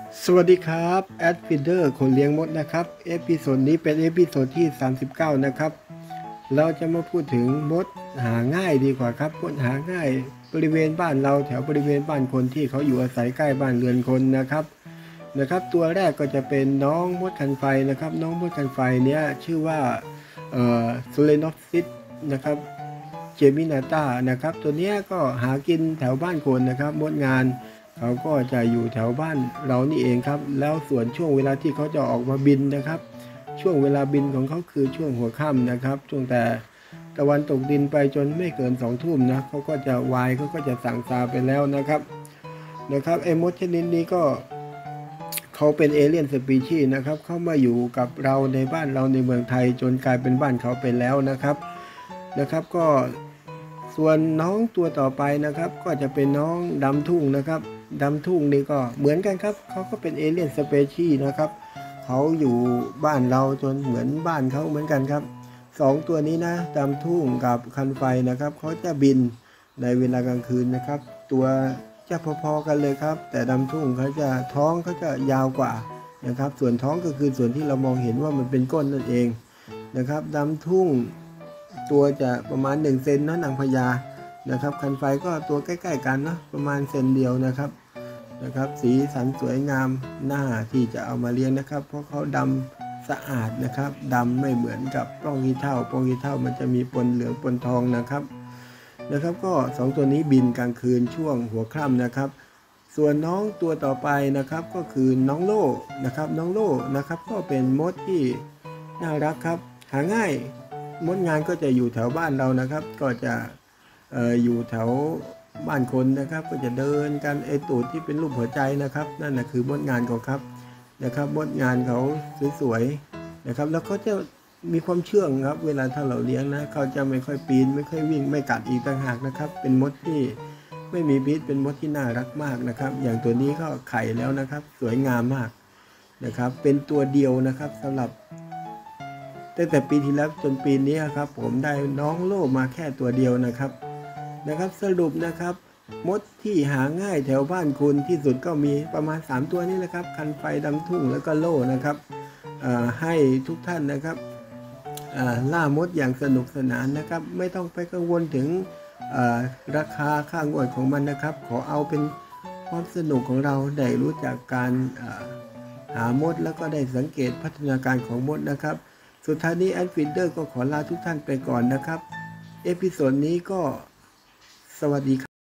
สวัสดีครับแอดฟิเดอร์คนเลี้ยงมดนะครับเอพิโซดนี้เป็นเอพิโซดที่39นะครับเราจะมาพูดถึงมดหาง่ายดีกว่าครับมดหาง่ายบริเวณบ้านเราแถวบริเวณบ้านคนที่เขาอยู่อาศัยใกล้บ้านเรือนคนนะครับตัวแรกก็จะเป็นน้องมดคันไฟนะครับน้องมดคันไฟเนี้ยชื่อว่าโซเลนอฟซิสนะครับเจมินาตานะครับตัวเนี้ยก็หากินแถวบ้านคนนะครับมดงานเขาก็จะอยู่แถวบ้านเรานี่เองครับแล้วส่วนช่วงเวลาที่เขาจะออกมาบินนะครับช่วงเวลาบินของเขาคือช่วงหัวค่ำนะครับช่วงแต่ตะวันตกดินไปจนไม่เกิน20:00นนะเขาก็จะวายเขาก็จะสั่งซาไปแล้วนะครับไอ้มดชนิดนี้ก็เขาเป็นเอเลี่ยนสปีชีส์นะครับเข้ามาอยู่กับเราในบ้านเราในเมืองไทยจนกลายเป็นบ้านเขาไปแล้วนะครับก็ส่วนน้องตัวต่อไปนะครับก็จะเป็นน้องดำทุ่งนะครับดำทุ่งนี่ก็เหมือนกันครับเขาก็เป็นเอเลี่ยนสเปชีส์นะครับเขาอยู่บ้านเราจนเหมือนบ้านเขาเหมือนกันครับ2ตัวนี้นะดำทุ่งกับคันไฟนะครับเขาจะบินในเวลากลางคืนนะครับตัวจะพอๆกันเลยครับแต่ดำทุ่งเขาจะท้องเขาจะยาวกว่านะครับส่วนท้องก็คือส่วนที่เรามองเห็นว่ามันเป็นก้นนั่นเองนะครับดำทุ่งตัวจะประมาณ1 เซนนะนางพญานะครับคันไฟก็ตัวใกล้ๆกันนะประมาณเซนเดียวนะครับสีสันสวยงามหน้าที่จะเอามาเลี้ยงนะครับเพราะเขาดำสะอาดนะครับดำไม่เหมือนกับปล้องขี้เถ้ามันจะมีปนเหลืองปนทองนะครับก็2ตัวนี้บินกลางคืนช่วงหัวค่ำนะครับส่วนน้องตัวต่อไปนะครับก็คือน้องโล่นะครับก็เป็นมดที่น่ารักครับหาง่ายมดงานก็จะอยู่แถวบ้านเรานะครับก็จะอยู่แถวบ้านคนนะครับก็จะเดินกันไอตูดที่เป็นรูปหัวใจนะครับนั่นนะคือมดงานเขาครับมดงานเขาสวยๆนะครับแล้วเขาจะมีความเชื่องครับเวลาถ้าเราเลี้ยงนะเขาจะไม่ค่อยปีนไม่ค่อยวิ่งไม่กัดอีกต่างหากนะครับเป็นมดที่ไม่มีพิษเป็นมดที่น่ารักมากนะครับอย่างตัวนี้ก็ไข่แล้วนะครับสวยงามมากนะครับเป็นตัวเดียวนะครับสำหรับตั้งแต่ปีที่แล้วจนปีนี้ครับผมได้น้องโล่มาแค่ตัวเดียวนะครับสรุปนะครับมดที่หาง่ายแถวบ้านคุณที่สุดก็มีประมาณ3ตัวนี้แหละครับคันไฟดำทุ่งแล้วก็โล่นะครับให้ทุกท่านนะครับล่ามดอย่างสนุกสนานนะครับไม่ต้องไปกังวลถึงราคาค่างวดของมันนะครับขอเอาเป็นความสนุกของเราได้รู้จักการหามดแล้วก็ได้สังเกตพัฒนาการของมดนะครับสุดท้ายนี้แอดฟินเดอร์ก็ขอลาทุกท่านไปก่อนนะครับเอพิโซดนี้ก็สวัสดีครับ